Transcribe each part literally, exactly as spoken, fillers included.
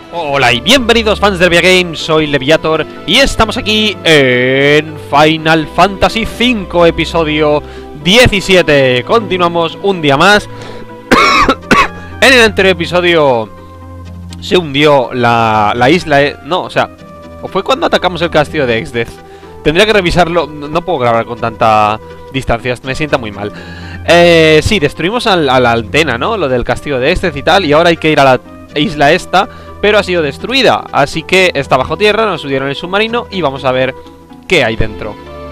Hola y bienvenidos fans de Leviagames, soy Leviator y estamos aquí en Final Fantasy cinco, episodio diecisiete. Continuamos un día más. En el anterior episodio se hundió la, la isla, eh, no, o sea, o fue cuando atacamos el castillo de Exdeath. Tendría que revisarlo, no, no puedo grabar con tanta distancia, me sienta muy mal. Eh, sí, destruimos a, a la antena, ¿no? Lo del castillo de Exdeath y tal, y ahora hay que ir a la isla esta, pero ha sido destruida, así que está bajo tierra, nos subieron el submarino y vamos a ver qué hay dentro.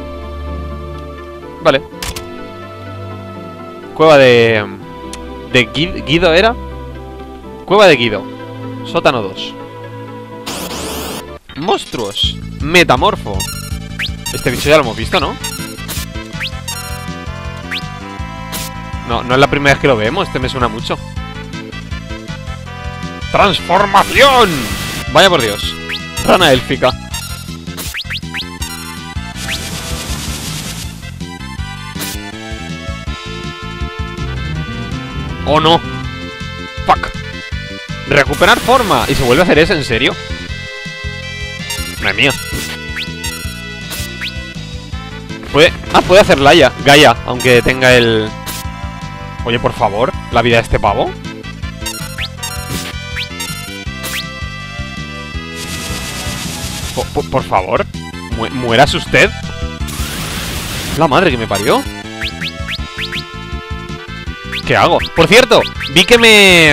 Vale. Cueva de... de Guido, ¿era? Cueva de Guido. Sótano dos. Monstruos. Metamorfo. Este bicho ya lo hemos visto, ¿no? No, no es la primera vez que lo vemos, este me suena mucho. ¡Transformación! Vaya por Dios. Rana élfica. ¡Oh, no! ¡Fuck! Recuperar forma. ¿Y se vuelve a hacer eso? ¿En serio? Madre mía. Puede... Ah, puede hacer Laia. Gaia, aunque tenga el... Oye, por favor, la vida de este pavo. Por, por, por favor, Mu mueras usted. La madre que me parió. ¿Qué hago? Por cierto, vi que me...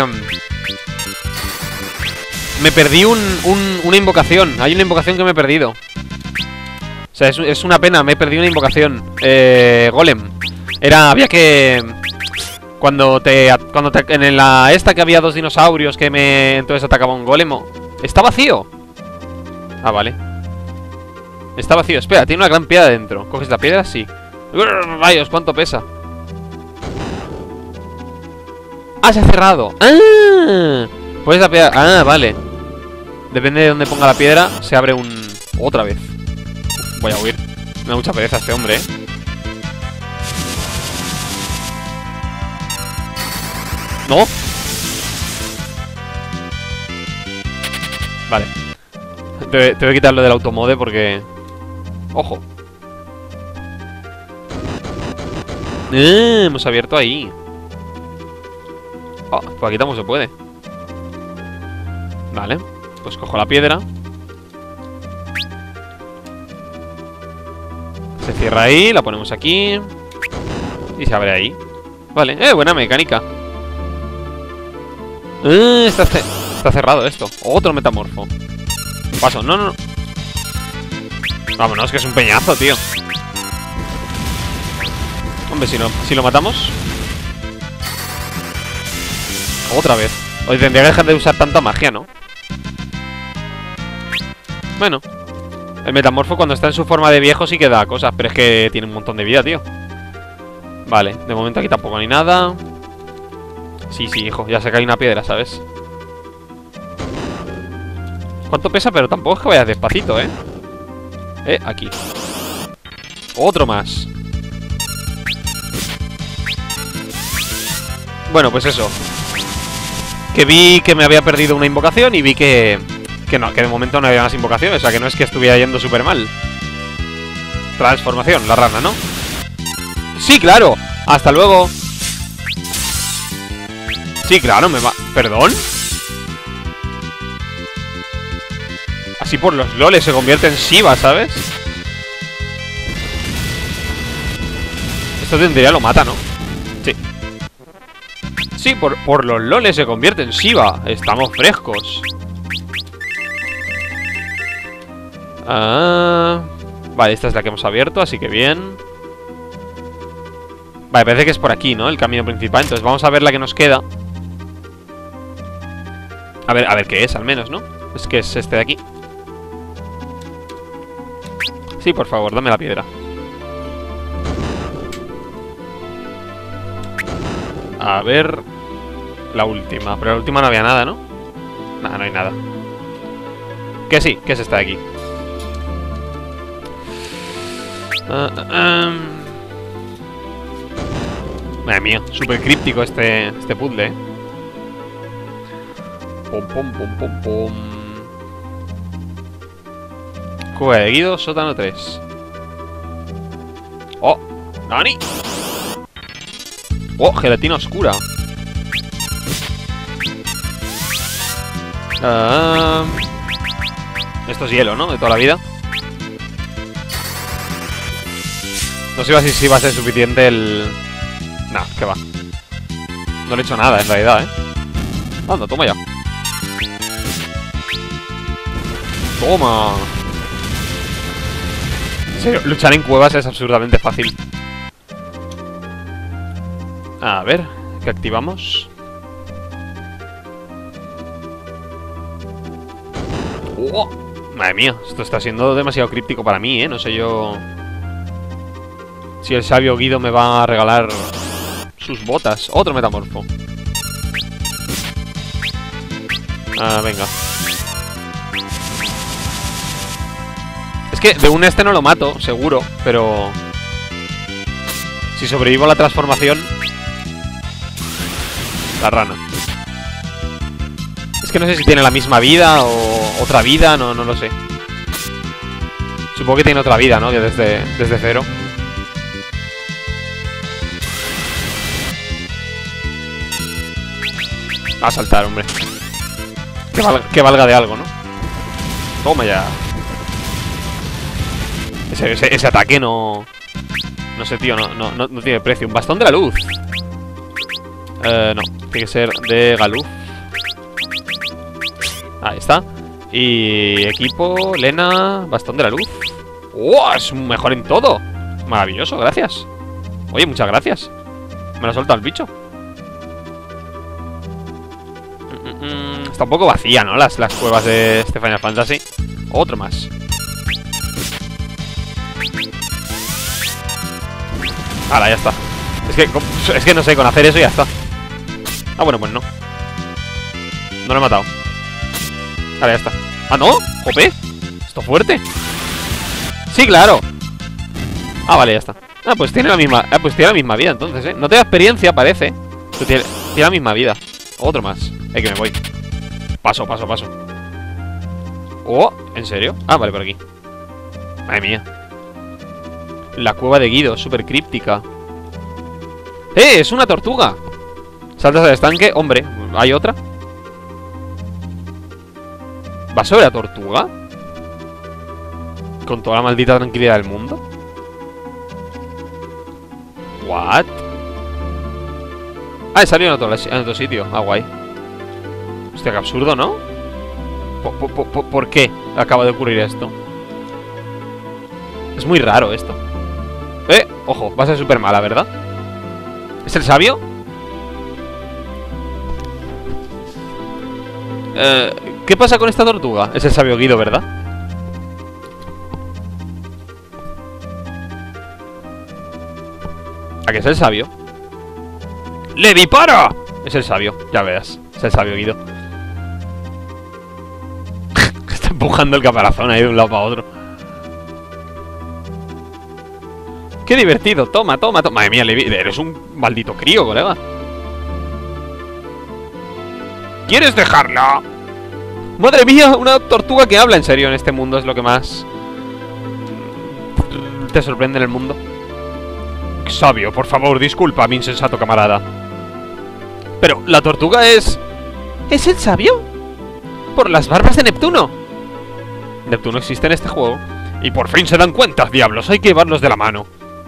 Me perdí un, un, una invocación. Hay una invocación que me he perdido. O sea, es, es una pena, me he perdido una invocación. Eh... Golem. Era... Había que... Cuando te... Cuando te... En la esta que había dos dinosaurios que me... Entonces atacaba un golem. ¿Está vacío? Ah, vale. Está vacío. Espera, tiene una gran piedra dentro. ¿Coges la piedra? Sí. Rayos, ¿cuánto pesa? Ah, se ha cerrado. ¡Ah! Pues la piedra... Ah, vale. Depende de dónde ponga la piedra, se abre un... Otra vez. Uf, voy a huir. Me da mucha pereza este hombre, ¿eh? ¿No? Vale. Te, te voy a quitar lo del automode porque... ¡Ojo! Eh, hemos abierto ahí. Oh, pues aquí tampoco se puede. Vale. Pues cojo la piedra. Se cierra ahí, la ponemos aquí. Y se abre ahí. Vale. Eh, buena mecánica. Eh, está, ce está cerrado esto. Otro metamorfo. Paso, no, no, no. Vámonos, que es un peñazo, tío. Hombre, si, no, si lo matamos. Otra vez. Hoy tendría que dejar de usar tanta magia, ¿no? Bueno. El metamorfo cuando está en su forma de viejo sí que da cosas, pero es que tiene un montón de vida, tío. Vale, de momento aquí tampoco hay nada. Sí, sí, hijo, ya se cae una piedra, ¿sabes? ¿Cuánto pesa? Pero tampoco es que vayas despacito, ¿eh? Eh, aquí. Otro más. Bueno, pues eso. Que vi que me había perdido una invocación y vi que... Que no, que de momento no había más invocaciones. O sea, que no es que estuviera yendo súper mal. Transformación, la rana, ¿no? Sí, claro. Hasta luego. Sí, claro, me va... ¿Perdón? Así por los loles se convierte en Shiva, ¿sabes? Esto tendría lo mata, ¿no? Sí. Sí, por, por los loles se convierte en Shiva. Estamos frescos. Ah, vale, esta es la que hemos abierto, así que bien. Vale, parece que es por aquí, ¿no? El camino principal. Entonces vamos a ver la que nos queda. A ver, a ver qué es, al menos, ¿no? Es que es este de aquí. Sí, por favor, dame la piedra. A ver... La última. Pero la última no había nada, ¿no? Nada, no hay nada. Que sí, que es esta de aquí. Uh, uh, um... Madre mía, súper críptico este, este puzzle, ¿eh? Pum, pum, pum, pum, pum. Cueva de Guido, sótano tres. ¡Oh! ¡Nani! ¡Oh! Gelatina oscura. Uh, esto es hielo, ¿no? De toda la vida. No sé si va a ser suficiente el... Nah, que va. No le he hecho nada, en realidad, ¿eh? Anda, toma ya. Toma. En serio, luchar en cuevas es absurdamente fácil. A ver, ¿qué activamos? ¡Oh! Madre mía, esto está siendo demasiado críptico para mí, ¿eh? No sé yo... si el sabio Guido me va a regalar sus botas. Otro metamorfo. Ah, venga. Es que de un este no lo mato, seguro. Pero... si sobrevivo a la transformación... La rana. Es que no sé si tiene la misma vida o otra vida, no, no lo sé. Supongo que tiene otra vida, ¿no? Que desde, desde cero. A saltar, hombre. Que valga, que valga de algo, ¿no? Toma ya. Ese, ese, ese ataque no... No sé, tío, no, no, no, no tiene precio. Un bastón de la luz. Eh, no, tiene que ser de Galuf. Ahí está. Y equipo, Lena, bastón de la luz. ¡Oh! Es mejor en todo. Maravilloso, gracias. Oye, muchas gracias. Me lo ha soltado el bicho. Está un poco vacía, ¿no? Las, las cuevas de este Final Fantasy. Otro más. Ahora, ya está. Es que, es que no sé, con hacer eso ya está. Ah, bueno, pues no. No lo he matado. Ahora, ya está. Ah, ¿no? ¿Jope? ¿Esto fuerte? Sí, claro. Ah, vale, ya está. Ah, pues tiene la misma ah, pues tiene la misma vida, entonces, ¿eh? No te da experiencia, parece. Pero tiene, tiene la misma vida. Otro más. Eh, que me voy. Paso, paso, paso. Oh, ¿en serio? Ah, vale, por aquí. Madre mía. La cueva de Guido, súper críptica. ¡Eh! ¡Es una tortuga! Saltas al estanque. Hombre, ¿hay otra? ¿Va sobre la tortuga? Con toda la maldita tranquilidad del mundo. ¿What? Ah, he salido en otro, en otro sitio. Ah, guay. Hostia, qué absurdo, ¿no? ¿Por, por, por, ¿Por qué acaba de ocurrir esto? Es muy raro esto. Eh, ojo, va a ser súper mala, ¿verdad? ¿Es el sabio? Eh, ¿Qué pasa con esta tortuga? Es el sabio Guido, ¿verdad? ¿A qué es el sabio? ¡Le dispara! Es el sabio, ya veas. Es el sabio Guido. Está empujando el caparazón ahí de un lado para otro. ¡Qué divertido! Toma, toma, toma. Madre mía, Levi, eres un maldito crío, colega. ¿Quieres dejarla? Madre mía, una tortuga que habla en serio en este mundo es lo que más te sorprende en el mundo. Sabio, por favor, disculpa a mi insensato camarada. Pero, ¿la tortuga es... ¿Es el sabio? Por las barbas de Neptuno. Neptuno existe en este juego. Y por fin se dan cuenta, diablos, hay que llevarlos de la mano.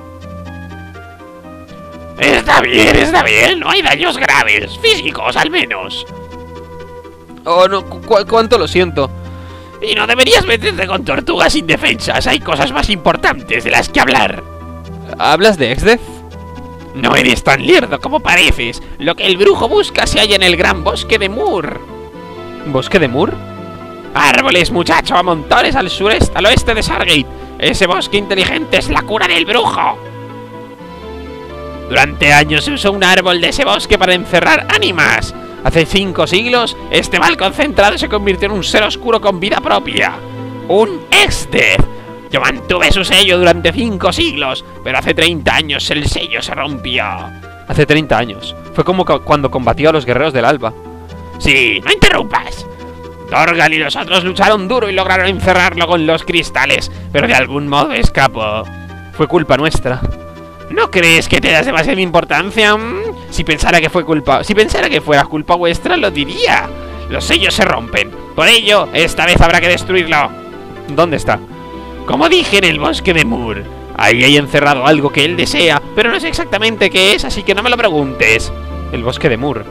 Está bien, está bien, no hay daños graves, físicos al menos. Oh, no, cu cuánto lo siento. Y no deberías meterte con tortugas indefensas, hay cosas más importantes de las que hablar. ¿Hablas de Exdeath? No eres tan lerdo como pareces. Lo que el brujo busca se halla en el gran bosque de Moor. ¿Bosque de Moor? Árboles, muchacho, a montones al sureste, al oeste de Sargate. Ese bosque inteligente es la cura del brujo. Durante años se usó un árbol de ese bosque para encerrar ánimas. Hace cinco siglos, este mal concentrado se convirtió en un ser oscuro con vida propia. Un Exdeath. Yo mantuve su sello durante cinco siglos, pero hace treinta años el sello se rompió. Hace treinta años. Fue como cuando combatió a los guerreros del alba. Sí, no interrumpas. Torgal y los otros lucharon duro y lograron encerrarlo con los cristales, pero de algún modo escapó. Fue culpa nuestra. ¿No crees que te das demasiada importancia? Si pensara que fue culpa, si pensara que fuera culpa vuestra, lo diría. Los sellos se rompen. Por ello, esta vez habrá que destruirlo. ¿Dónde está? Como dije, en el bosque de Moor. Ahí hay encerrado algo que él desea, pero no sé exactamente qué es, así que no me lo preguntes. El bosque de Moor.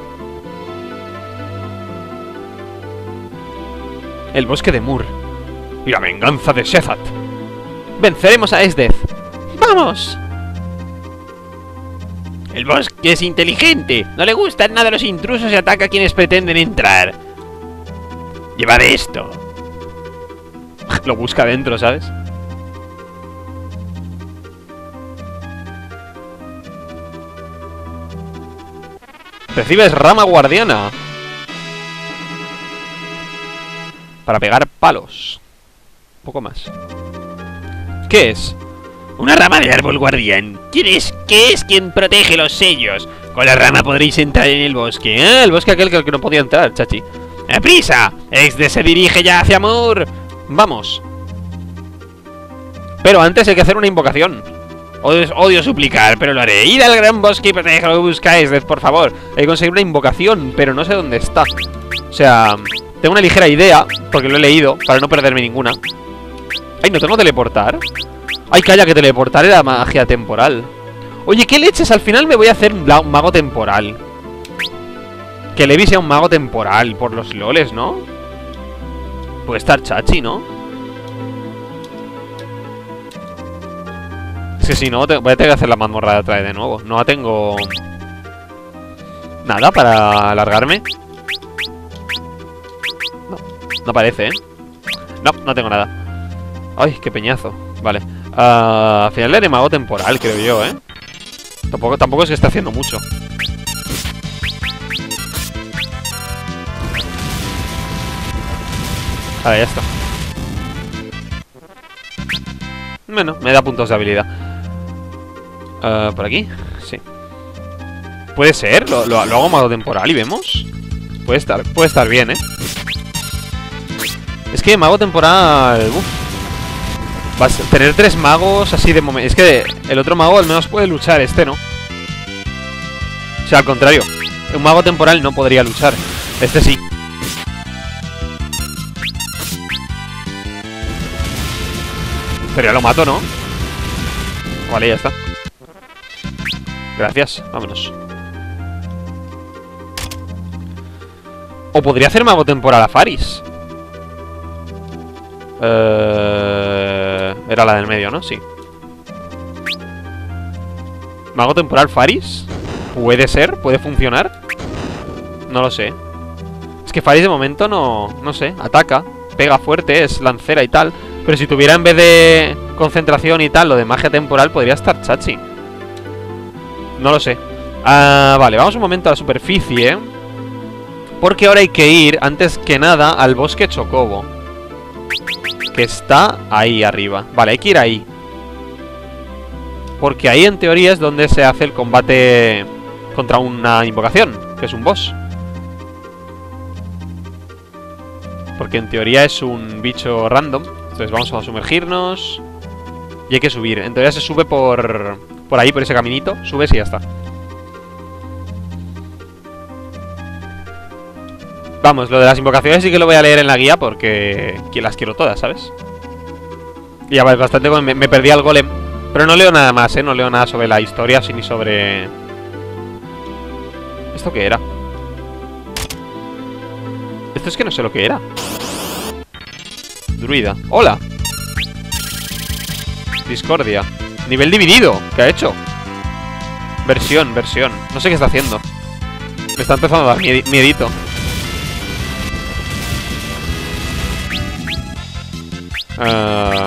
El bosque de Moor. Y la venganza de Shezad. Venceremos a Esdeth. ¡Vamos! El bosque es inteligente. No le gustan nada los intrusos y ataca a quienes pretenden entrar. Llevad esto. Lo busca dentro, ¿sabes? Recibes rama guardiana. Para pegar palos. Poco más. ¿Qué es? Una rama de árbol guardián. ¿Quién es? ¿Qué es quien protege los sellos? Con la rama podréis entrar en el bosque. Ah, el bosque aquel que no podía entrar, chachi. ¡Aprisa! Exde se dirige ya hacia Moor. Vamos. Pero antes hay que hacer una invocación. Odio, odio suplicar, pero lo haré. Id al gran bosque y proteger lo que buscáis, por favor. Hay que conseguir una invocación, pero no sé dónde está. O sea, tengo una ligera idea, porque lo he leído, para no perderme ninguna. Ay, ¿no tengo teleportar? Ay, calla, que teleportar era magia temporal. Oye, ¿qué leches? Al final me voy a hacer un mago temporal. Que Levi sea un mago temporal por los loles, ¿no? Puede estar chachi, ¿no? Es que si no, te, voy a tener que hacer la mazmorra de otra vez de nuevo. No tengo... nada para alargarme. No, no parece, ¿eh? No, no tengo nada. Ay, qué peñazo. Vale. Uh, al final le haré mago temporal, creo yo, ¿eh? Tampoco, tampoco es que esté haciendo mucho. Vale, ya está. Bueno, me da puntos de habilidad. Uh, ¿Por aquí? Sí. ¿Puede ser? ¿Lo, lo, lo hago mago temporal y vemos? Puede estar, puede estar bien, ¿eh? Es que mago temporal... Uf. Vas a tener tres magos así de momento. Es que el otro mago al menos puede luchar, este no. O sea, al contrario. Un mago temporal no podría luchar. Este sí. Pero ya lo mato, ¿no? Vale, ya está. Gracias, vámonos. O podría hacer mago temporal a Faris. Eh... Era la del medio, ¿no? Sí. Mago temporal Faris. ¿Puede ser? ¿Puede funcionar? No lo sé. Es que Faris de momento no... No sé, ataca. Pega fuerte, es lancera y tal. Pero si tuviera en vez de concentración y tal, lo de magia temporal, podría estar chachi. No lo sé. Ah, vale, vamos un momento a la superficie. Porque ahora hay que ir, antes que nada, al bosque Chocobo. Que está ahí arriba. Vale, hay que ir ahí. Porque ahí, en teoría, es donde se hace el combate contra una invocación, que es un boss. Porque en teoría es un bicho random. Entonces vamos a sumergirnos. Y hay que subir. En teoría se sube por... por ahí, por ese caminito. Subes y ya está. Vamos, lo de las invocaciones sí que lo voy a leer en la guía porque las quiero todas, ¿sabes? Y ya bastante con... me, me perdí al golem. Pero no leo nada más, ¿eh? No leo nada sobre la historia, ni sobre... ¿Esto qué era? Esto es que no sé lo que era. Druida. ¡Hola! Discordia. Nivel dividido. ¿Qué ha hecho? Versión, versión. No sé qué está haciendo. Me está empezando a dar miedi miedito. Uh...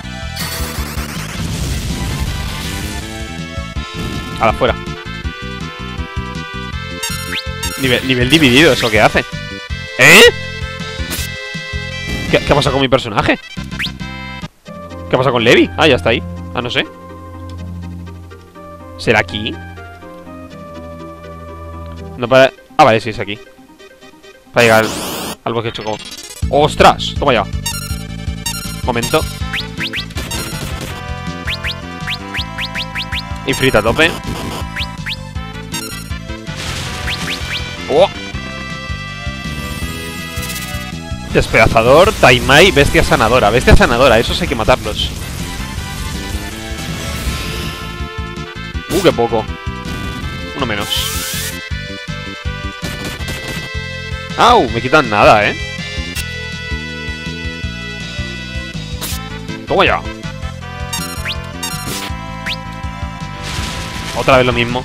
A la fuera. Nivel, nivel dividido, ¿eso qué hace? ¿Eh? ¿Qué, ¿Qué ha pasado con mi personaje? ¿Qué ha pasado con Levi? Ah, ya está ahí. Ah, no sé. ¿Será aquí? No para... Ah, vale, sí, es aquí. Para llegar al, al bosque Chocobo. ¡Ostras! Toma ya. Momento. Infrita a tope. ¡Oh! Despedazador, Taimai, bestia sanadora. Bestia sanadora, esos hay que matarlos. Uh, qué poco. Uno menos. ¡Au! Me quitan nada, ¿eh? Toma ya. Otra vez lo mismo.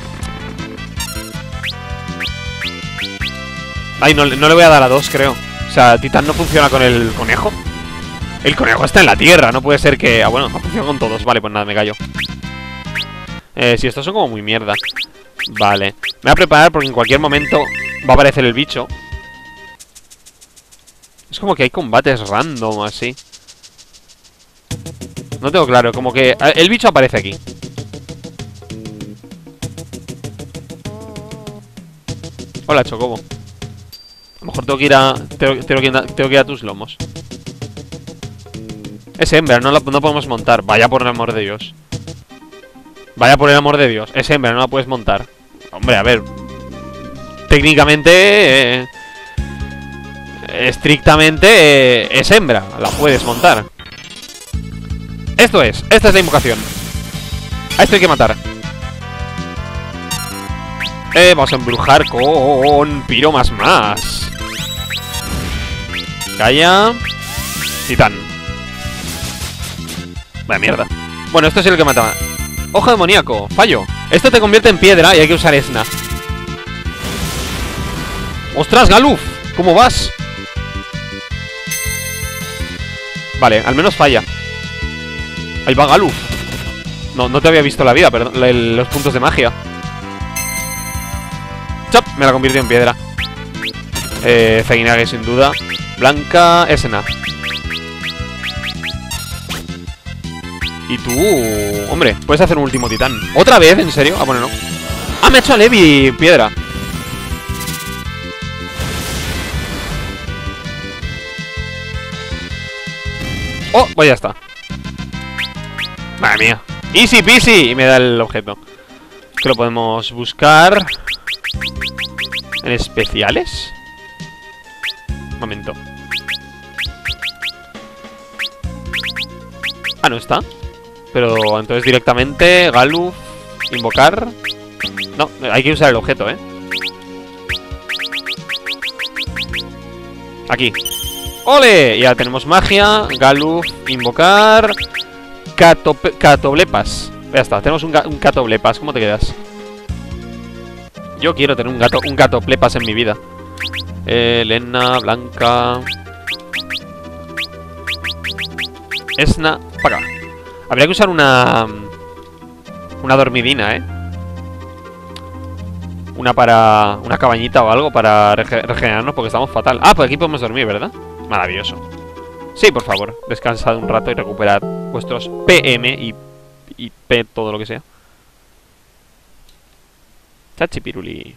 Ay, no, no le voy a dar a dos, creo. O sea, Titán no funciona con el conejo. El conejo está en la tierra, no puede ser que... Ah, bueno, no funciona con todos. Vale, pues nada, me callo. Eh, si estos son como muy mierda. Vale. Me voy a preparar porque en cualquier momento va a aparecer el bicho. Es como que hay combates random, así. No tengo claro, como que... El bicho aparece aquí. Hola, Chocobo. A lo mejor tengo que ir a... Tengo, tengo, que, ir a tengo que ir a tus lomos. Es hembra, no la no podemos montar. Vaya por el amor de Dios. Vaya por el amor de Dios. Es hembra, no la puedes montar. Hombre, a ver. Técnicamente... Eh, estrictamente... Eh, es hembra. La puedes montar. Esto es. Esta es la invocación. A esto hay que matar. Eh, vamos a embrujar con... Piromas más. Calla. Titán. Vaya mierda. Bueno, esto es el que mata. Ojo demoníaco. Fallo. Esto te convierte en piedra y hay que usar Esna. ¡Ostras, Galuf! ¿Cómo vas? Vale, al menos falla. Ahí va Galuf. No, no te había visto la vida, perdón. Los puntos de magia. ¡Chop! Me la convirtió en piedra. Eh, Zainage sin duda. Blanca, Esna. Y tú... Hombre, puedes hacer un último titán. ¿Otra vez? ¿En serio? Ah, bueno, no. Ah, me ha hecho a Levi piedra. Oh, pues ya está. Madre mía. Easy peasy. Y me da el objeto. Que lo podemos buscar en especiales. Un momento. Ah, no está. Pero entonces directamente Galuf, invocar. No, hay que usar el objeto, ¿eh? Aquí. ¡Ole! Ya tenemos magia. Galuf, invocar. Catope Catoblepas. Ya está, tenemos un, ga un Catoblepas. ¿Cómo te quedas? Yo quiero tener un gato, un Catoblepas en mi vida. Eh, Lena, Blanca. Esna, para acá. Habría que usar una... Una dormidina, ¿eh? Una para... Una cabañita o algo para rege regenerarnos porque estamos fatal. Ah, pues aquí podemos dormir, ¿verdad? Maravilloso. Sí, por favor, descansad un rato y recuperad vuestros P M y, y P, todo lo que sea. Chachipiruli.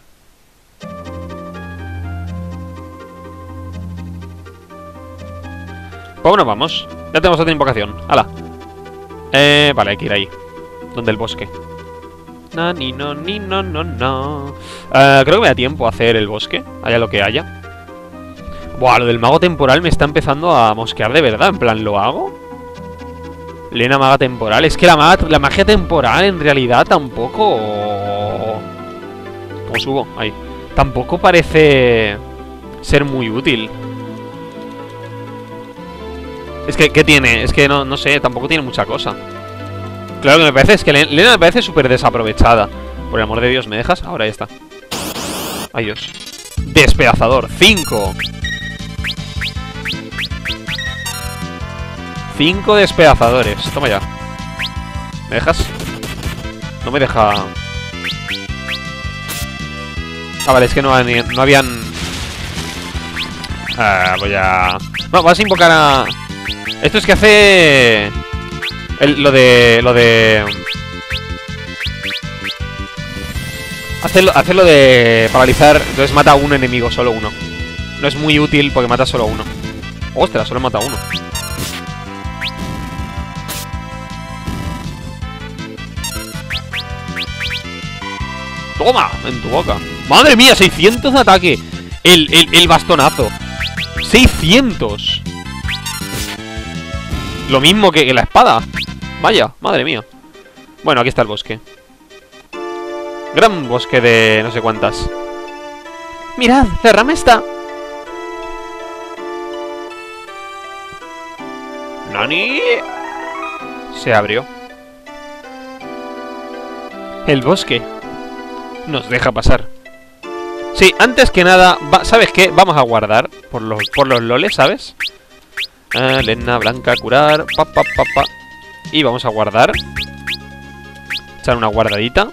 Pues bueno, vamos. Ya tenemos otra invocación. ¡Hala! Eh, vale, hay que ir ahí. Donde el bosque. No, ni no, ni no, no, no. Uh, creo que me da tiempo a hacer el bosque. Haya lo que haya. Buah, lo del mago temporal me está empezando a mosquear de verdad. En plan, ¿lo hago? Lena maga temporal. Es que la, maga, la magia temporal en realidad tampoco... ¿Cómo subo? Ahí. Tampoco parece ser muy útil. Es que, ¿qué tiene? Es que no, no sé, tampoco tiene mucha cosa. Claro que me parece, es que Lena me parece súper desaprovechada. Por el amor de Dios, ¿me dejas? Ahora ya está. Ay, Dios. Despedazador, cinco. Cinco despedazadores. Toma ya. ¿Me dejas? No me deja... Ah, vale, es que no, no habían... Ah, voy a... No, vas a invocar a... Esto es que hace... El, lo de... Lo de... Hace lo, hace lo de paralizar. Entonces mata a un enemigo, solo uno. No es muy útil porque mata solo a uno. Ostras, solo he matado a uno. Toma, en tu boca. ¡Madre mía! seiscientos de ataque. El, el, el bastonazo. seiscientos. Lo mismo que la espada. Vaya, madre mía. Bueno, aquí está el bosque. Gran bosque de no sé cuántas. Mirad, la rama está. ¡Nani! Se abrió. El bosque nos deja pasar. Sí, antes que nada, va, ¿sabes qué? Vamos a guardar por los, por los loles, ¿sabes? Ah, Lena, Blanca, curar. Pa, pa, pa, pa. Y vamos a guardar. Echar una guardadita.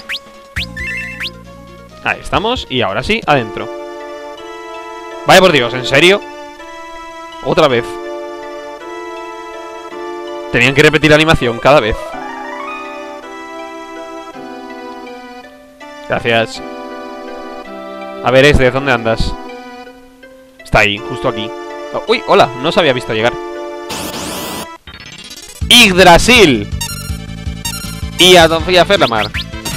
Ahí estamos. Y ahora sí, adentro. Vaya por Dios, ¿en serio? Otra vez. Tenían que repetir la animación cada vez. Gracias. A ver, Esdez, ¿dónde andas? Está ahí, justo aquí. Oh, uy, hola, no os había visto llegar. Yggdrasil. Y a, y a Ferlamar.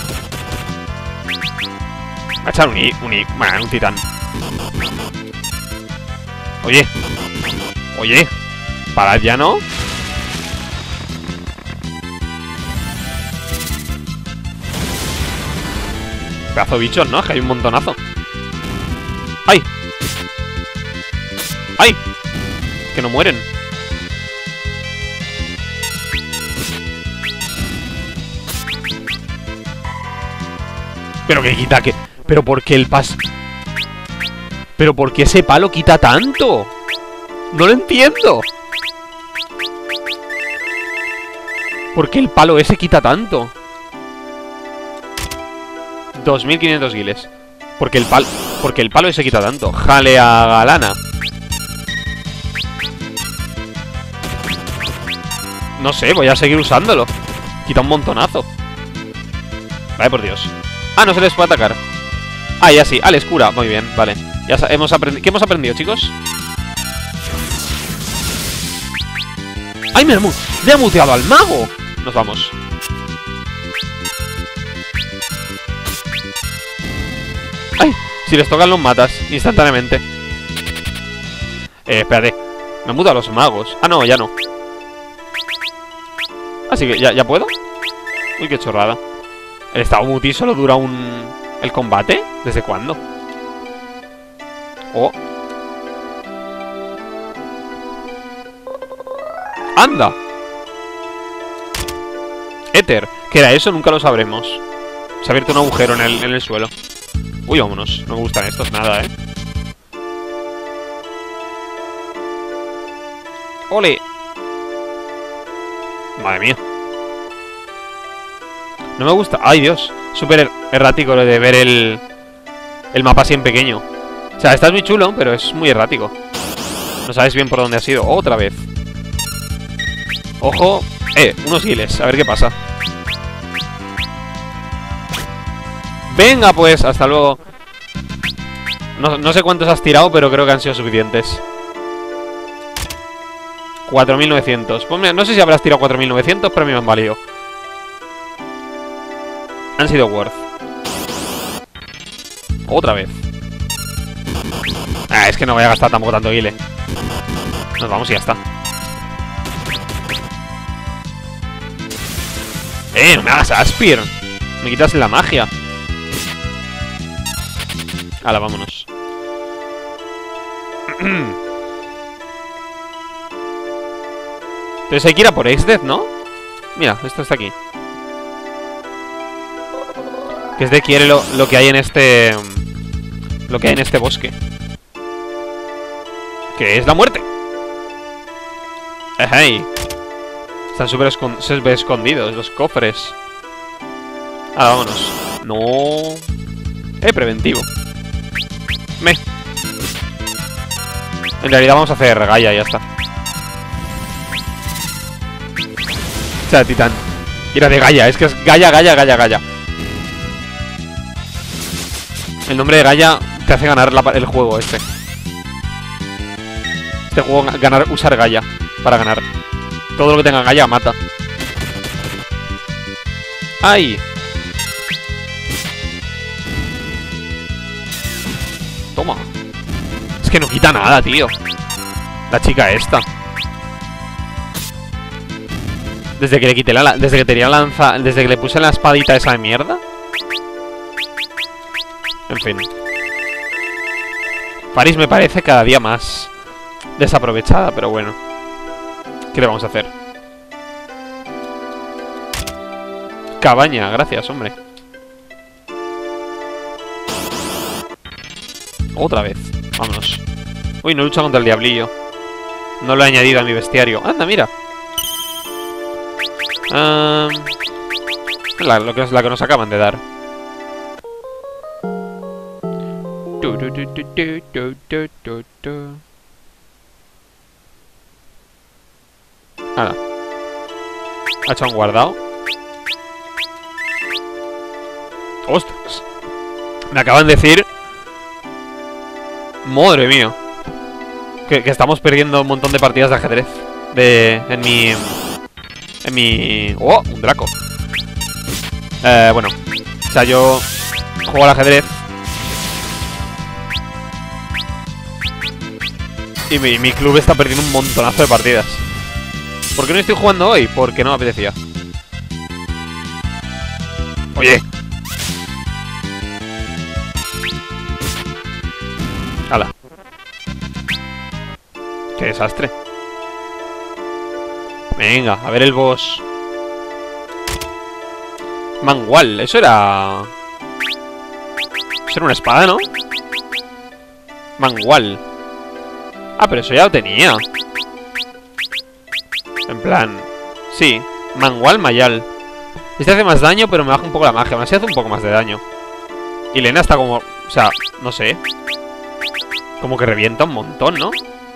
A echar un, un, un, un titán. Oye. Oye. Parad ya, ¿no? Pedazo de bichos, ¿no? Que hay un montonazo. ¡Ay! ¡Ay! Que no mueren. Pero que quita que... Pero ¿por qué el pas... Pero ¿por qué ese palo quita tanto? No lo entiendo. ¿Por qué el palo ese quita tanto? dos mil quinientos guiles. Porque el palo... Porque el palo ese quita tanto. Jalea galana. No sé, voy a seguir usándolo. Quita un montonazo. Vale, por Dios. Ah, no se les puede atacar. Ah, ya sí. Ah, les cura. Muy bien, vale. Ya hemos aprendido. ¿Qué hemos aprendido, chicos? ¡Ay, me ha mu- ¡Le ha muteado al mago! Nos vamos. ¡Ay! Si les tocan los matas instantáneamente. Eh, espérate. Me mudo a los magos. Ah, no, ya no. Así que, ¿ya, ya puedo? Uy, qué chorrada. ¿El estado muti solo dura un... el combate? ¿Desde cuándo? Oh. ¡Anda! Éter. ¿Qué era eso? Nunca lo sabremos. Se ha abierto un agujero en el, en el suelo. Uy, vámonos. No me gustan estos nada, ¿eh? ¡Ole! Madre mía. No me gusta. ¡Ay, Dios! Súper er errático lo de ver el... el mapa así en pequeño. O sea, está muy chulo, pero es muy errático. No sabes bien por dónde ha sido. ¡Otra vez! ¡Ojo! Eh, unos giles. A ver qué pasa. Venga, pues, hasta luego. No, no sé cuántos has tirado, pero creo que han sido suficientes. cuatro mil novecientos. Pues mira, no sé si habrás tirado cuatro mil novecientos, pero a mí me han valido. Han sido worth. Otra vez. Ah, es que no voy a gastar tampoco tanto guile. Nos vamos y ya está. Eh, no me hagas Aspir. Me quitas la magia. Hala, vámonos. Entonces hay que ir a por Exdeath, ¿no? Mira, esto está aquí. Que es de quiere lo, lo que hay en este... Lo que hay en este bosque. Que es la muerte. ¡Hey! Están súper escond escondidos los cofres. Ahora vámonos. No. Eh, preventivo. Me. En realidad vamos a hacer Gaia y ya está. O sea, titán. Era de Gaia, es que es Gaia, Gaia, Gaia, Gaia. El nombre de Gaia te hace ganar la, el juego este. este juego ganar, usar Gaia para ganar. Todo lo que tenga Gaia mata. ¡Ay! Toma. Es que no quita nada, tío. La chica esta. Desde que le quité la... Desde que tenía lanza... Desde que le puse la espadita esa de mierda. En fin. Paris me parece cada día más desaprovechada, pero bueno. ¿Qué le vamos a hacer? Cabaña, gracias, hombre. Otra vez. Vámonos. Uy, no lucha contra el diablillo. No lo he añadido a mi bestiario. Anda, mira. Um, la, lo que es la que nos acaban de dar. Nada. Ha hecho un guardado. Ostras. Me acaban de decir... Madre mía. Que, que estamos perdiendo un montón de partidas de ajedrez. De... En mi... En mi... ¡Oh! Un Draco. Eh, bueno. O sea, yo... Juego al ajedrez. Y mi, mi club está perdiendo un montonazo de partidas. ¿Por qué no estoy jugando hoy? Porque no me apetecía. Oye. ¡Hala! ¡Qué desastre! Venga, a ver el boss. Mangual, eso era... Eso era una espada, ¿no? Mangual. Ah, pero eso ya lo tenía. En plan... Sí, Mangual Mayal. Este hace más daño, pero me baja un poco la magia. Aún así hace un poco más de daño. Y Lena está como... O sea, no sé. Como que revienta un montón, ¿no?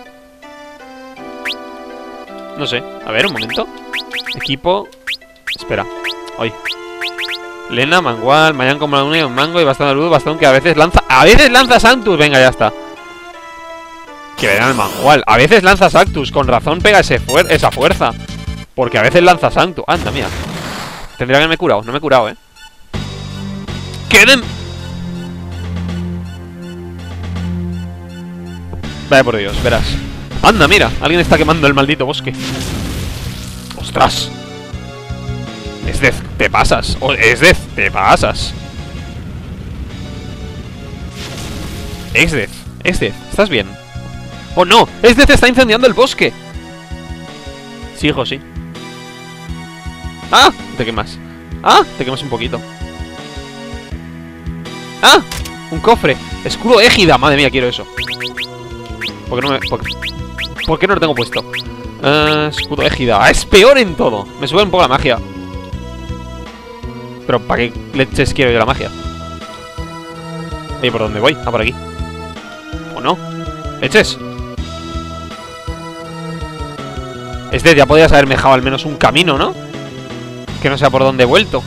No sé. A ver, un momento. Equipo... Espera. Hoy. Lena, Mangual, Mayan como la una y un mango y bastón luz, bastón que a veces lanza... ¡A veces lanza Sanctus! Venga, ya está. Que le dan al Mangual. A veces lanza Sanctus. Con razón pega ese fuer esa fuerza. Porque a veces lanza Sanctus. Anda, mira. Tendría que haberme curado. No me he curado, ¿eh? ¡Queden! Vaya por Dios, verás. Anda, mira. Alguien está quemando el maldito bosque. ¡Ostras! Esdez, te pasas. Oh, Esdez, te pasas. Esdez, Esdez, ¿estás bien? ¡Oh, no! ¡Esdez está incendiando el bosque! Sí, hijo, sí. ¡Ah! Te quemas. ¡Ah! Te quemas un poquito. ¡Ah! Un cofre. Escudo égida. Madre mía, quiero eso. ¿Por qué no me...? ¿Por qué, ¿Por qué no lo tengo puesto? Uh, escudo égida. ¡Ah, es peor en todo! Me sube un poco la magia. Pero ¿para qué leches quiero yo la magia? ¿Y por dónde voy? Ah, por aquí. ¿O no? ¡Leches! Este ya podrías haberme dejado al menos un camino, ¿no? Que no sea por donde he vuelto.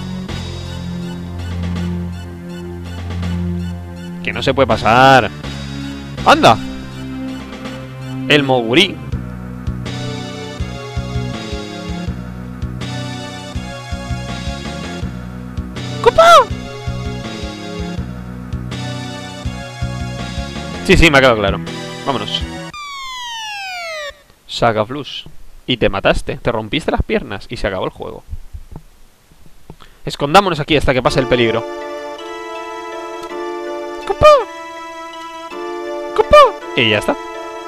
Que no se puede pasar. ¡Anda! El Moguri. ¡Copa! Sí, sí, me ha quedado claro. Vámonos. Saga Flus. Y te mataste, te rompiste las piernas y se acabó el juego. Escondámonos aquí hasta que pase el peligro. ¡Copa! ¡Copa! Y ya está.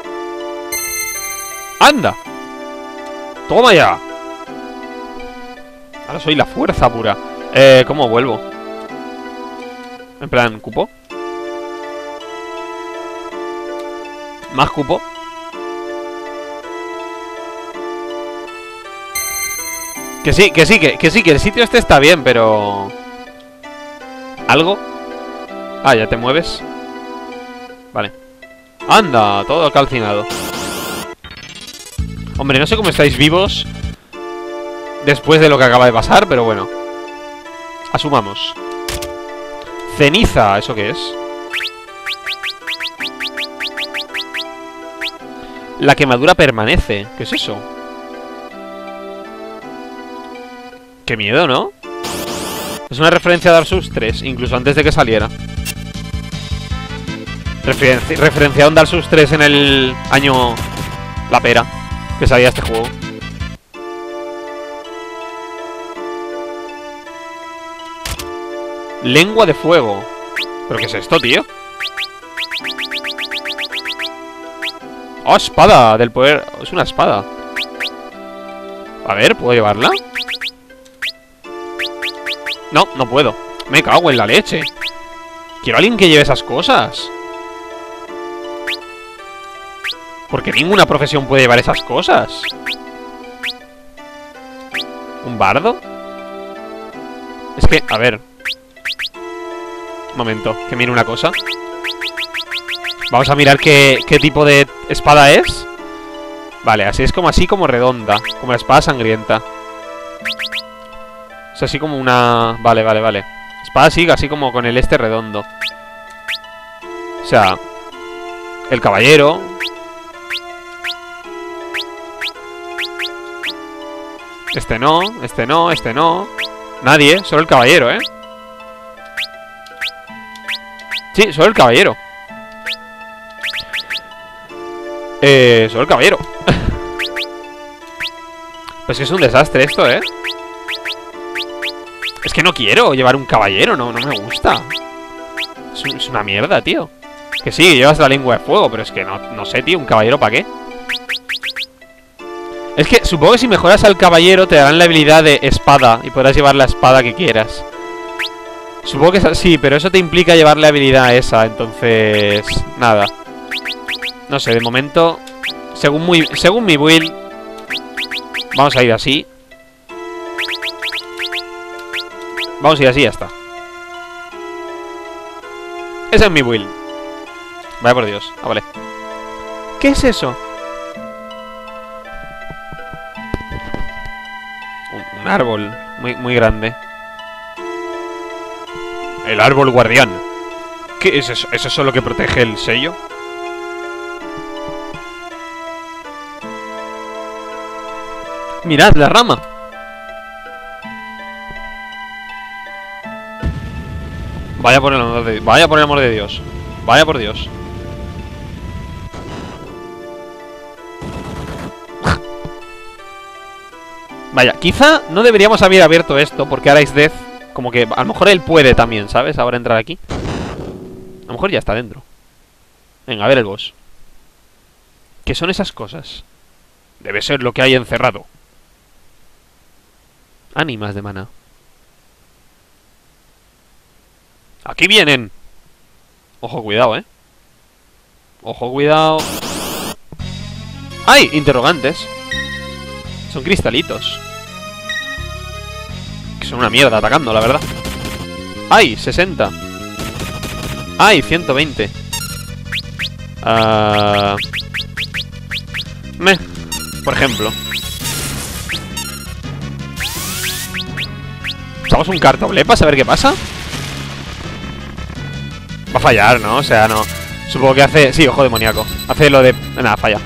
¡Anda! ¡Toma ya! Ahora soy la fuerza pura. Eh, ¿cómo vuelvo? En plan, ¿cupo? ¿Más cupo? Que sí, que sí, que, que sí, que el sitio este está bien, pero... ¿Algo? Ah, ya te mueves. Vale. Anda, todo calcinado. Hombre, no sé cómo estáis vivos después de lo que acaba de pasar, pero bueno. Asumamos. Ceniza, ¿eso qué es? La quemadura permanece. ¿Qué es eso? Qué miedo, ¿no? Es una referencia a Dark Souls tres, incluso antes de que saliera. Referenci referenciado en Dark Souls tres en el año... La pera, que salía este juego. Lengua de fuego. ¿Pero qué es esto, tío? ¡Oh, espada! Del poder... Es una espada. A ver, ¿puedo llevarla? No, no puedo. Me cago en la leche. Quiero a alguien que lleve esas cosas. Porque ninguna profesión puede llevar esas cosas. ¿Un bardo? Es que, a ver. Un momento, que mire una cosa. Vamos a mirar qué, qué tipo de espada es. Vale, así es como así como redonda. Como la espada sangrienta. Es así como una... Vale, vale, vale. Espada así, así como con el este redondo. O sea... El caballero. Este no, este no, este no. Nadie, solo el caballero, ¿eh? Sí, solo el caballero. Eh, solo el caballero. Pues es un desastre esto, ¿eh? Es que no quiero llevar un caballero, no, no me gusta. Es, un, es una mierda, tío. Que sí, llevas la lengua de fuego, pero es que no, no sé, tío, ¿un caballero para qué? Es que supongo que si mejoras al caballero te darán la habilidad de espada y podrás llevar la espada que quieras. Supongo que es así, pero eso te implica llevar la habilidad esa, entonces... Nada. No sé, de momento, según, muy, según mi build, vamos a ir así. Vamos a ir así y ya está. Ese es mi build. Vaya por Dios. Ah, vale. ¿Qué es eso? Un, un árbol muy, muy grande. El árbol guardián. ¿Qué es eso? ¿Es eso lo que protege el sello? Mirad la rama. Vaya por el amor de, vaya por el amor de Dios. Vaya por Dios. Vaya, quizá no deberíamos haber abierto esto, porque ahora es Death. Como que a lo mejor él puede también, ¿sabes? Ahora entrar aquí. A lo mejor ya está dentro. Venga, a ver el boss. ¿Qué son esas cosas? Debe ser lo que hay encerrado. Ánimas de mana. ¡Aquí vienen! Ojo, cuidado, ¿eh? Ojo, cuidado. ¡Ay! Interrogantes. Son cristalitos. Que son una mierda atacando, la verdad. ¡Ay! sesenta. ¡Ay! ciento veinte. Uh... Meh. Por ejemplo. ¿Echamos un cartoble para saber qué pasa? Va a fallar, ¿no? O sea, no. Supongo que hace... Sí, ojo demoníaco. Hace lo de... Nada, falla.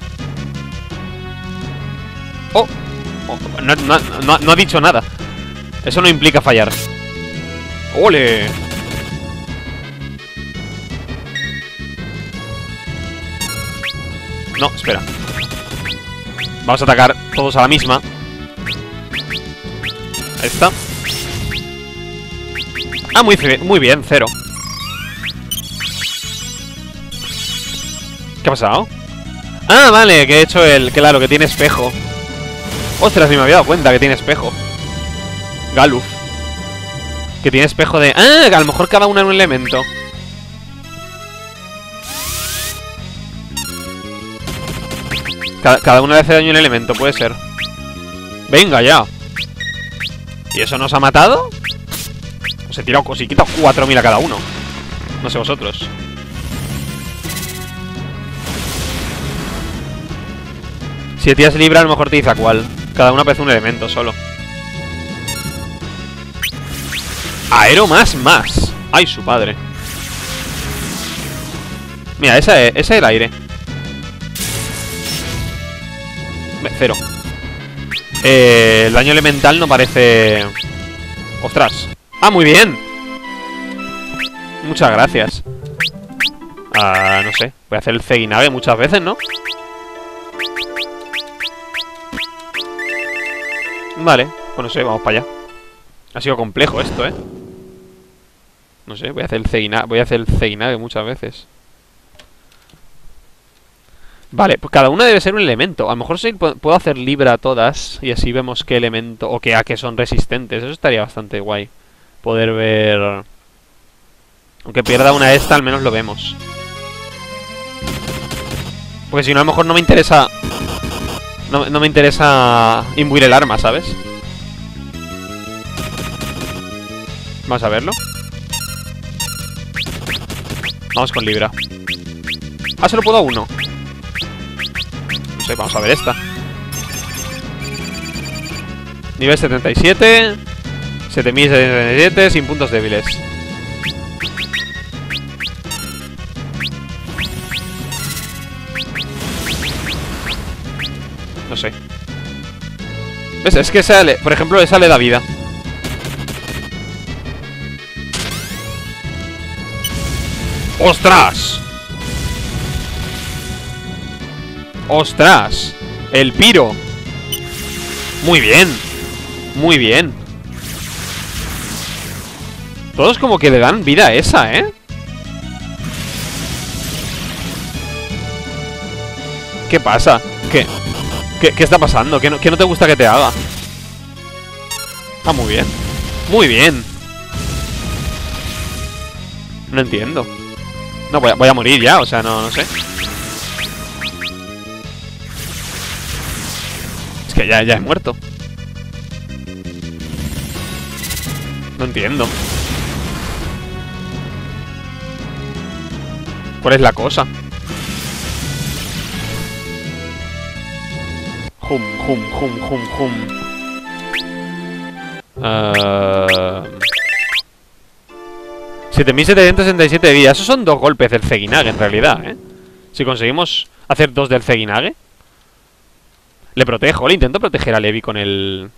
Oh, oh no, no, no, no ha dicho nada. Eso no implica fallar. ¡Ole! No, espera. Vamos a atacar todos a la misma. Ahí está. Ah, muy, muy bien, cero. ¿Qué ha pasado? Ah, vale, que he hecho el... Claro, que tiene espejo. Ostras, ni me había dado cuenta que tiene espejo. Galuf. Que tiene espejo de... Ah, que a lo mejor cada una en un elemento. Cada, cada una le hace daño a un elemento, puede ser. Venga, ya. ¿Y eso nos ha matado? Pues he tirado cositas, cuatro mil a cada uno. No sé vosotros. Si te tiras libre, a lo mejor te dice a cuál. Cada una parece un elemento solo. Aero más más. Ay, su padre. Mira, ese es, ese es el aire. Cero. Eh, el daño elemental no parece... ¡Ostras! ¡Ah, muy bien! Muchas gracias. Ah, no sé. Voy a hacer el Zeginage muchas veces, ¿no? Vale, pues no sé, vamos para allá. Ha sido complejo esto, ¿eh? No sé, voy a hacer el Zeginage, voy a hacer el Zeginage muchas veces. Vale, pues cada una debe ser un elemento. A lo mejor sí puedo hacer Libra todas y así vemos qué elemento o qué a qué son resistentes. Eso estaría bastante guay. Poder ver... Aunque pierda una esta, al menos lo vemos. Porque si no, a lo mejor no me interesa... No, no me interesa imbuir el arma, ¿sabes? Vamos a verlo. Vamos con Libra. Ah, solo puedo a uno. No sé, vamos a ver esta. Nivel setenta y siete. siete mil setenta y siete sin puntos débiles. No sé. ¿Ves? Es que sale, por ejemplo, esa le da vida. ¡Ostras! ¡Ostras! El piro. Muy bien. Muy bien. Todos como que le dan vida a esa, ¿eh? ¿Qué pasa? ¿Qué? ¿Qué, qué está pasando? ¿Qué no, ¿Qué no te gusta que te haga? Ah, muy bien. Muy bien. No entiendo. No, voy a, voy a morir ya, o sea, no, no sé. Es que ya, ya he muerto. No entiendo. ¿Cuál es la cosa? Hum, hum, hum, hum, hum. Uh... siete mil setecientos sesenta y siete de vida. Esos son dos golpes del Zeginage, en realidad, ¿eh? Si conseguimos hacer dos del Zeginage. Le protejo, le intento proteger a Levi con el...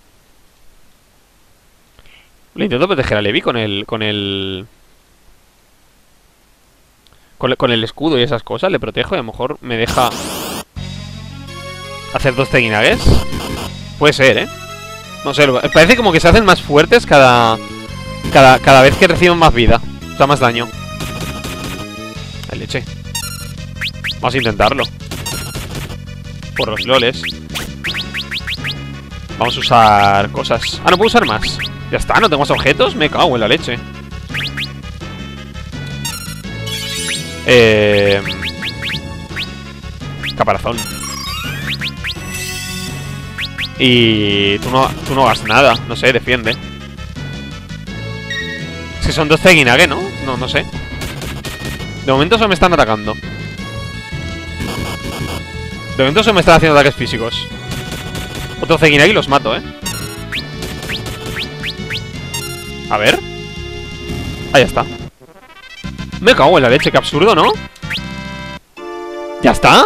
Le intento proteger a Levi con el... Con el... Con el, con el escudo y esas cosas. Le protejo y a lo mejor me deja... ¿Hacer dos Zeginages? Puede ser, ¿eh? No sé, parece como que se hacen más fuertes cada... Cada, cada vez que reciben más vida. O sea, más daño. La leche. Vamos a intentarlo. Por los loles. Vamos a usar cosas. Ah, no puedo usar más. Ya está, no tengo más objetos. Me cago en la leche. Eh... Caparazón. Y tú no, tú no hagas nada. No sé, defiende. Es que son dos Zeginage, ¿no? No, no sé. De momento solo me están atacando. De momento solo me están haciendo ataques físicos. Otro Zeginage y los mato, ¿eh? A ver. Ahí está. Me cago en la leche, qué absurdo, ¿no? ¿Ya está?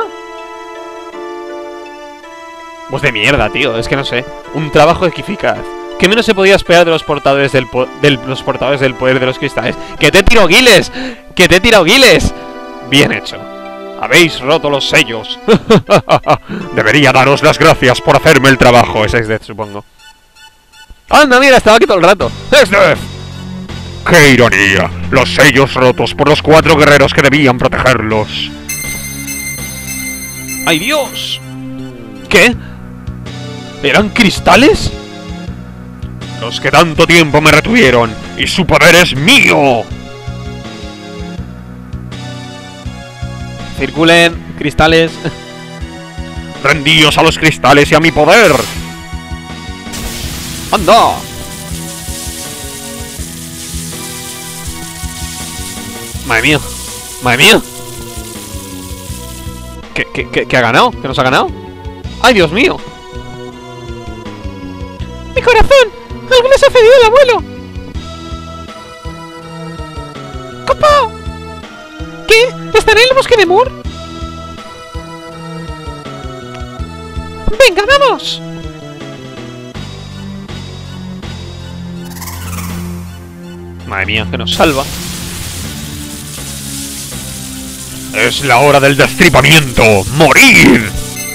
Pues de mierda, tío, es que no sé. Un trabajo eficaz. ¿Qué menos se podía esperar de los portadores del, po del los portadores del poder de los cristales? ¡Que te he tirado guiles! ¡Que te he tirado guiles! Bien hecho. Habéis roto los sellos. Debería daros las gracias por hacerme el trabajo. Es Exdeath, supongo. ¡Anda, mira! Estaba aquí todo el rato. ¡Exdeath! ¡Qué ironía! Los sellos rotos por los cuatro guerreros que debían protegerlos. ¡Ay, Dios! ¿Qué? ¿Eran cristales? Los que tanto tiempo me retuvieron. ¡Y su poder es mío! Circulen, cristales. ¡Rendíos a los cristales y a mi poder! ¡Anda! ¡Madre mía! ¡Madre mía! ¿Qué, qué, qué, qué ha ganado? ¿Qué nos ha ganado? ¡Ay, Dios mío! ¡Mi corazón! ¡Algo le ha sucedido al abuelo! ¡Copo! ¿Qué? ¿Estaré en el bosque de Moor? ¡Venga, vamos! Madre mía, que nos salva. ¡Es la hora del destripamiento! ¡Morir!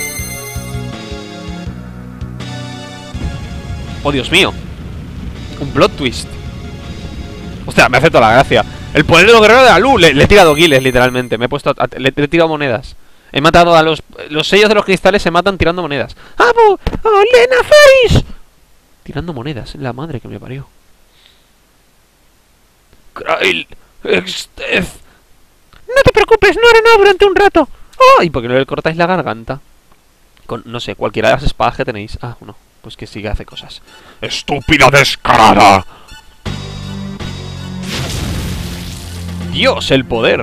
¡Oh, Dios mío! Un plot twist. Hostia, me hace toda la gracia. El poder de los guerreros de la luz. Le, le he tirado guiles, literalmente. Me he puesto... A, le, le he tirado monedas. He matado a los... Los sellos de los cristales se matan tirando monedas. ¡Amo! ¡Oh, Lena Faris! Tirando monedas. La madre que me parió. Krail, Exdeath. No te preocupes, no haré nada durante un rato. ¡Oh! ¿Y por qué no le cortáis la garganta? Con, no sé, cualquiera de las espadas que tenéis. Ah, no. Pues que sí que hace cosas. ¡Estúpida descarada! ¡Dios, el poder!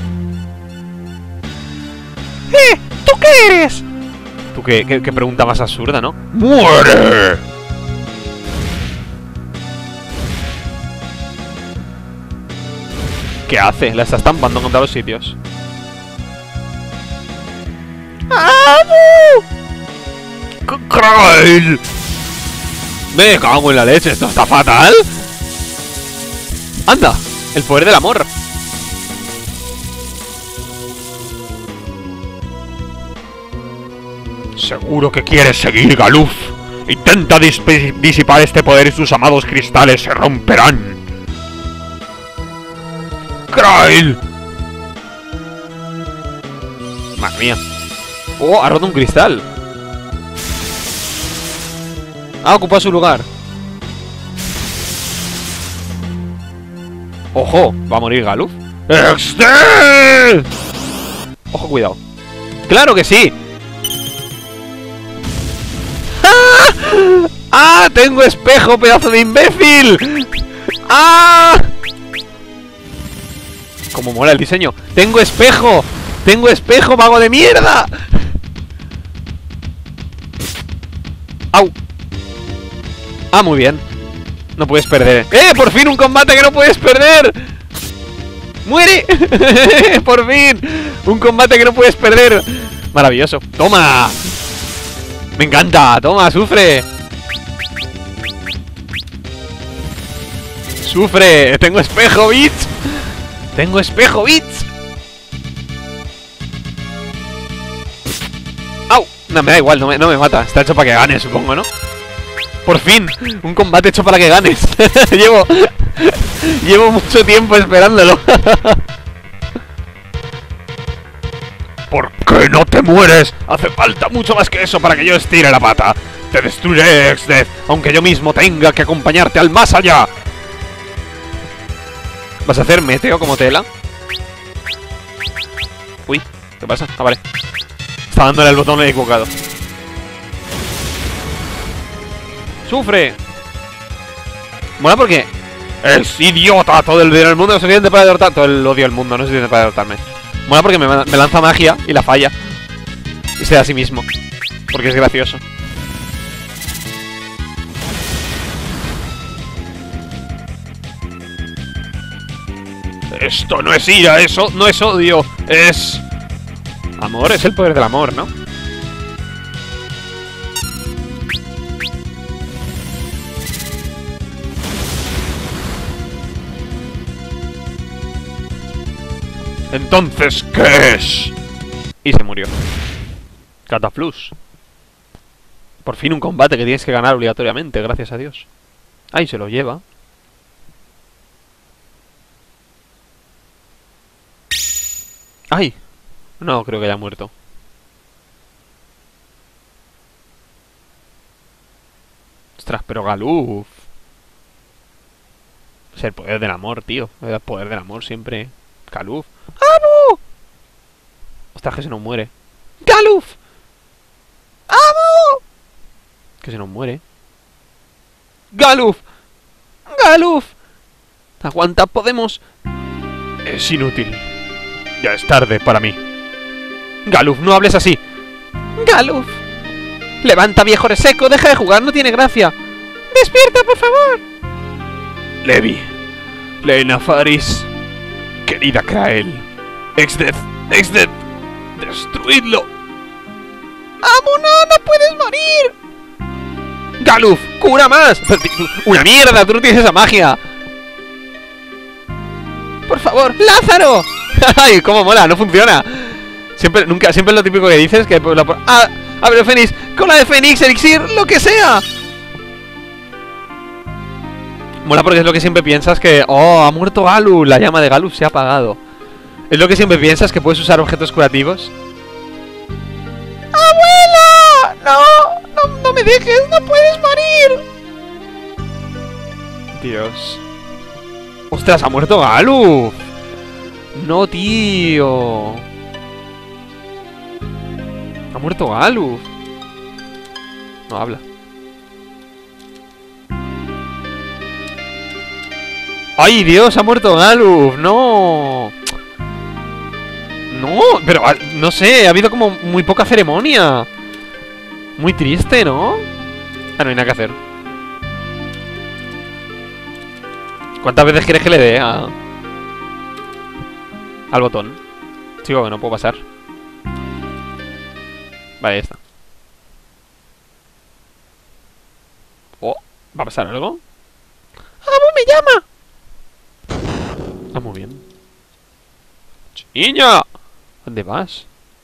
¡Eh! ¿Tú qué eres? ¿Tú qué, qué, qué pregunta más absurda, ¿no? ¡Muere! ¿Qué hace? La está estampando contra los sitios. ¡Abu! ¡Krail! Me cago en la leche, esto está fatal. ¡Anda! El poder del amor. Seguro que quieres seguir, Galuf. Intenta disipar este poder y sus amados cristales se romperán. ¡Krail! Madre mía. Oh, ha roto un cristal. Ha ocupado su lugar. ¡Ojo! ¿Va a morir Galuf? ¡Exdeath! Ojo, cuidado. ¡Claro que sí! ¡Ah! ¡Ah! ¡Tengo espejo, pedazo de imbécil! ¡Ah! Como mola el diseño. ¡Tengo espejo! ¡Tengo espejo, vago de mierda! ¡Au! Ah, muy bien. No puedes perder. ¡Eh! ¡Por fin un combate que no puedes perder! ¡Muere! ¡Por fin! Un combate que no puedes perder. Maravilloso. ¡Toma! ¡Me encanta! ¡Toma! ¡Sufre! ¡Sufre! ¡Tengo espejo, bitch! ¡Tengo espejo, bitch! ¡Au! No, me da igual, no me, no me mata. Está hecho para que gane, supongo, ¿no? Por fin, un combate hecho para que ganes. Llevo... Llevo mucho tiempo esperándolo. ¿Por qué no te mueres? Hace falta mucho más que eso para que yo estire la pata. Te destruiré, Exdeath, aunque yo mismo tenga que acompañarte al más allá. ¿Vas a hacer meteo como tela? Uy, ¿qué pasa? Ah, vale. Estaba dándole el botón equivocado. ¡Sufre! Mola porque ¡Es idiota! todo el odio del mundo no es suficiente para derrotar. Todo el odio del mundo no es suficiente para derrotarme. Mola porque me, me lanza magia y la falla. Y se da a sí mismo. Porque es gracioso. Esto no es ira, eso no es odio. Es... Amor, es el poder del amor, ¿no? Entonces, ¿qué es? Y se murió. Cataflux. Por fin un combate que tienes que ganar obligatoriamente, gracias a Dios. Ahí se lo lleva. ¡Ay! No, creo que haya muerto. Ostras, pero Galuf. Es el poder del amor, tío. El poder del amor siempre. Galuf. ¡Abu! Ostras, que se nos muere. ¡Galuf! ¡Abu! Que se nos muere. ¡Galuf! ¡Galuf! ¡Aguanta, podemos! Es inútil. Ya es tarde para mí. Galuf, no hables así. Galuf. Levanta, viejo reseco, deja de jugar, no tiene gracia. Despierta, por favor. Levi. Lena Faris. Querida Krail. Exdeath. Exdeath. Destruidlo. ¡Amo, no! ¡No puedes morir! ¡Galuf! ¡Cura más! ¡Una mierda! ¡Tú no tienes esa magia! ¡Por favor! ¡Lázaro! ¡Ay, cómo mola! ¡No funciona! Siempre, nunca, siempre es lo típico que dices que... La, ¡ah! ¡Abre Fénix! ¡Cola de Fénix! ¡Elixir! ¡Lo que sea! Mola porque es lo que siempre piensas que... ¡Oh! Ha muerto Galuf. La llama de Galuf se ha apagado. Es lo que siempre piensas, que puedes usar objetos curativos. ¡Abuela! ¡No! ¡No, no me dejes! ¡No puedes morir! Dios. ¡Ostras! ¡Ha muerto Galuf! ¡No, tío! ¡Ha muerto Galuf! No habla. ¡Ay, Dios! ¡Ha muerto Galuf! ¡No! No, pero no sé, ha habido como muy poca ceremonia. Muy triste, ¿no? Ah, no hay nada que hacer. ¿Cuántas veces quieres que le dé a... al botón? Sigo que no puedo pasar. Vale, ya está. Oh, ¿va a pasar algo? ¡Abu me llama! Ah, muy bien. ¡Niña! ¿Dónde vas?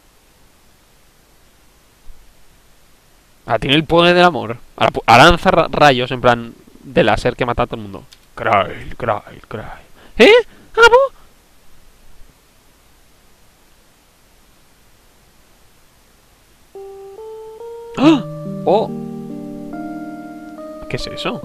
Ah, tiene el poder del amor. Ahora, ahora lanza ra rayos en plan de láser que mata a todo el mundo. Krail, Krail, Krail. ¿Eh? ¿Abu? ¡Ah! ¡Oh! ¿Qué es eso?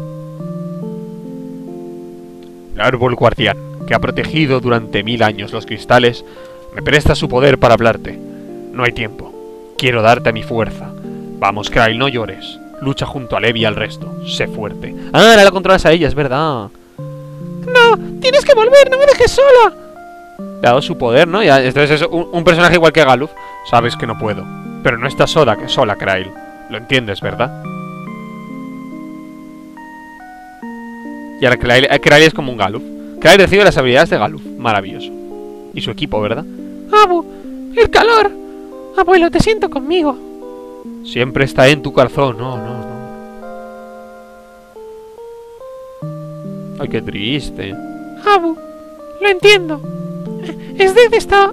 El árbol guardián, que ha protegido durante mil años los cristales, me presta su poder para hablarte. No hay tiempo. Quiero darte mi fuerza. Vamos, Krail, no llores. Lucha junto a Levi y al resto. Sé fuerte. Ah, ahora la controlas a ella, es verdad. No, tienes que volver, no me dejes sola. Le ha dado su poder, ¿no? Ya, entonces es un, un personaje igual que Galuf. Sabes que no puedo. Pero no estás sola, que sola, Krail. Lo entiendes, ¿verdad? Y ahora Krail, Krail es como un Galuf. Krail recibe las habilidades de Galuf. Maravilloso. Y su equipo, ¿verdad? Abu, el calor. Abuelo, te siento conmigo. Siempre está en tu corazón. No, no, no. Ay, qué triste. Abu, lo entiendo. Es de esta...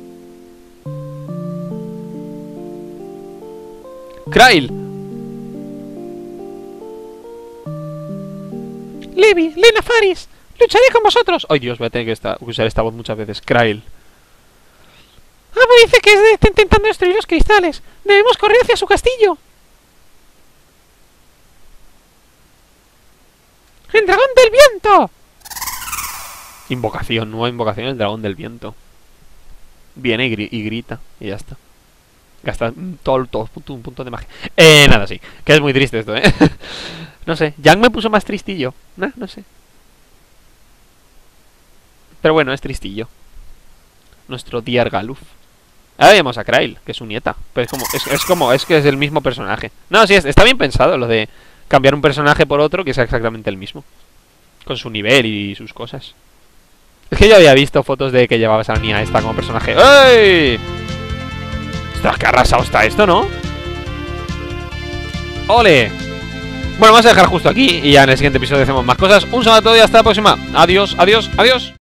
Krail. Levi, Lena Faris. Lucharé con vosotros. Ay, Dios, voy a tener que esta, usar esta voz muchas veces. Krail. Abu dice que es de, está intentando destruir los cristales. Debemos correr hacia su castillo. ¡El dragón del viento! Invocación, nueva invocación, el dragón del viento. Viene y, gri y grita. Y ya está. Gasta todo, todo un punto de magia. Eh, nada, sí. Que es muy triste esto, ¿eh? No sé. Yang me puso más tristillo. No, no sé. Pero bueno, es tristillo. Nuestro Dear Galuf. Ahora vemos a Krail, que es su nieta. Pero es como, es, es como, es que es el mismo personaje. No, sí, es, está bien pensado lo de cambiar un personaje por otro que sea exactamente el mismo. Con su nivel y sus cosas. Es que yo había visto fotos de que llevabas a la niña esta como personaje. ¡Ey! ¡Ostras, qué arrasado está esto, ¿no? ¡Ole! Bueno, vamos a dejar justo aquí y ya en el siguiente episodio hacemos más cosas. Un saludo a todos y hasta la próxima. Adiós, adiós, adiós.